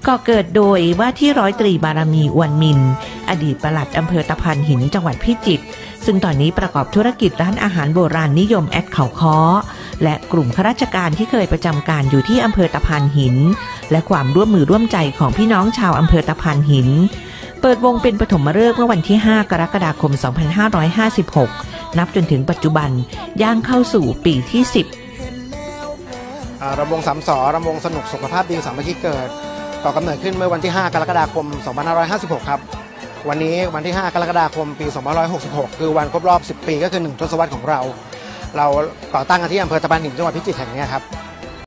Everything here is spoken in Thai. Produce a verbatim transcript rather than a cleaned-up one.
ก่อเกิดโดยว่าที่ร้อยตรีบารมีอวนมินอดีตปลัดอำเภอตะพานหินจังหวัดพิจิตรซึ่งตอนนี้ประกอบธุรกิจร้านอาหารโบราณนิยมแอดเขาค้อและกลุ่มข้าราชการที่เคยประจำการอยู่ที่อำเภอตะพานหินและความร่วมมือร่วมใจของพี่น้องชาวอำเภอตะพานหินเปิดวงเป็นปฐมฤกษ์เมื่อวันที่ห้ากรกฎาคมสองพันห้าร้อยห้าสิบหกนับจนถึงปัจจุบันย่างเข้าสู่ปีที่สิบรำวงสามสอรำวงสนุกสุขภาพดีสามัคคีเกิดก่อกำเนิดขึ้นเมื่อวันที่ห้ากรกฎาคมสองพันห้าร้อยห้าสิบหกครับวันนี้วันที่ห้ากรกฎาคมปีสองพันห้าร้อยหกสิบหกคือวันครบรอบสิบปีก็คือหนึ่งทศวรรษของเราเราก่อตั้งกันที่อำเภอตะพานหินจังหวัดพิจิตรแห่งนี้ครับ